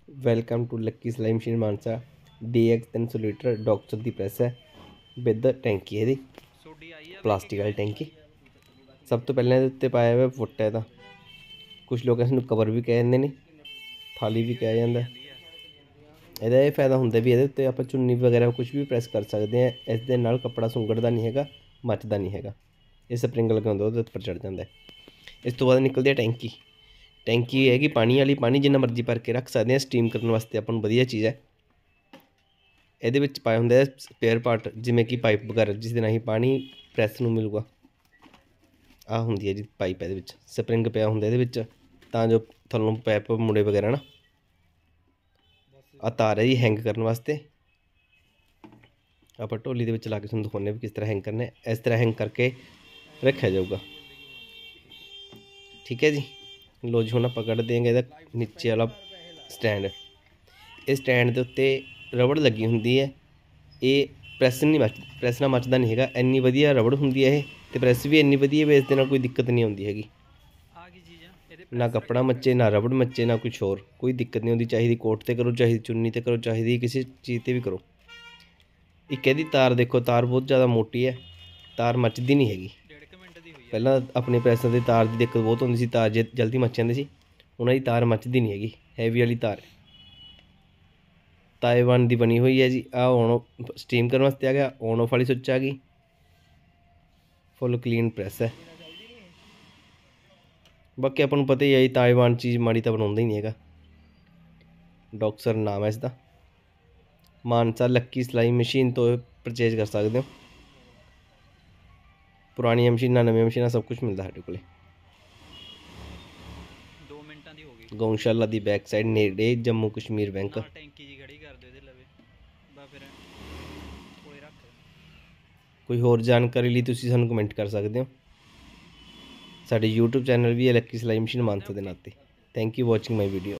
Welcome to lucky सिलाई machine Mansa DX 300 litre doctor की press है विद टैंकी है प्लास्टिक वाली टैंकी। सब तो पहले उत्ते पाया हुआ फुट है, कुछ लोग इसनूं कवर भी कह देंगे ने, थाली भी कहा जाता है। ਇਹਦਾ ਇਹ फ़ायदा ਹੁੰਦਾ भी ਇਹਦੇ ਉੱਤੇ ਆਪਾਂ चुन्नी वगैरह कुछ भी प्रेस कर सकते हैं। इस दे नाल कपड़ा सुंगड़दा नहीं हैगा, मचदा नहीं हैगा। ये स्प्रिंग लगा ਹੁੰਦਾ ਉਹਦੇ ਉੱਪਰ चढ़ जाता है। इस तो बाद निकलती है टैंकी। टैंकी हैगी पानी वाली, पानी जिन्ना मर्जी भर के रख सकते हैं। स्टीम करने वास्ते अपन वधिया चीज़ है। ਇਹਦੇ ਵਿੱਚ ਪਾਏ ਹੁੰਦੇ ਆ ਸਪੇਅਰ ਪਾर्ट, ਜਿਵੇਂ ਕਿ ਪਾਈਪ ਵਗੈਰਾ, ਜਿਸ ਦੇ ਨਾਲ ਹੀ ਪਾਣੀ ਪ੍ਰੈਸ ਨੂੰ ਮਿਲੂਗਾ। ਆਹ ਹੁੰਦੀ ਹੈ ਜੀ ਪਾਈਪ, ਇਹਦੇ ਵਿੱਚ ਸਪਰਿੰਗ ਪਿਆ ਹੁੰਦਾ ਇਹਦੇ ਵਿੱਚ, ਤਾਂ ਜੋ ਥੱਲੋਂ ਪਾਈਪ ਮੁੜੇ ਵਗੈਰਾ ਨਾ। ਆ ਤਾਰ ਹੈ ਜੀ हैंग करने वास्ते। आप ढोली ਦੇ ਵਿੱਚ ਲਾ ਕੇ ਤੁਹਾਨੂੰ ਦਿਖਾਉਂਦੇ ਵੀ किस तरह हैंग करना है। इस तरह हैंग करके रखा जाऊगा। ठीक है जी। लो जी, ਹੁਣ ਆਪਾਂ ਕੱਢ देंगे ਇਹਦਾ नीचे वाला स्टैंड। इस स्टैंड के उत्ते रबड़ लगी होंगी है। ये प्रैस नहीं प्रैस ना मचदा नहीं है। इन्नी वधिया रबड़ होंगी है तो प्रैस भी इन्नी वधिया भी, इस दे नाल कोई दिक्कत नहीं आती हैगी। ना कपड़ा मचे, ना रबड़ मचे, ना कुछ होर कोई दिक्कत नहीं होती। चाहिए कोट ते करो, चाहिए चुन्नी ते करो, चाहिए किसी चीज़ ते भी करो। एक यदि तार देखो, तार बहुत ज़्यादा मोटी है, तार मचदी नहीं हैगी। पहला अपने प्रैसां ते तार की दिक्कत बहुत होंदी सी, तार जल्दी मच जाती सी। उन्हां दी तार मचदी नहीं हैगी, हैवी वाली तार है। ताइवान की बनी हुई है जी। आ ऑन स्टीम करने वास्ते आ गया, ऑन ऑफ वाली स्विच आ गई। फुल क्लीन प्रैस है। बाकी अपन पता ही है जी, ताइवान चीज़ माड़ी तो बनाता ही नहीं है। डॉक्सर नाम है इसका। मानसा लक्की सिलाई मशीन तो परचेज कर सकते हो। पुरानियां मशीनां, नवीं मशीनां, सब कुछ मिलता साढ़े को। गौशाला की बैक साइड नेड़े जम्मू कश्मीर बैंक। कोई होर जानकारी लिए तुसीं सानूं कमेंट कर सकते हो। साडे YouTube चैनल भी है लक्की सिलाई मशीन मानसा के नाते। Thank you watching my video.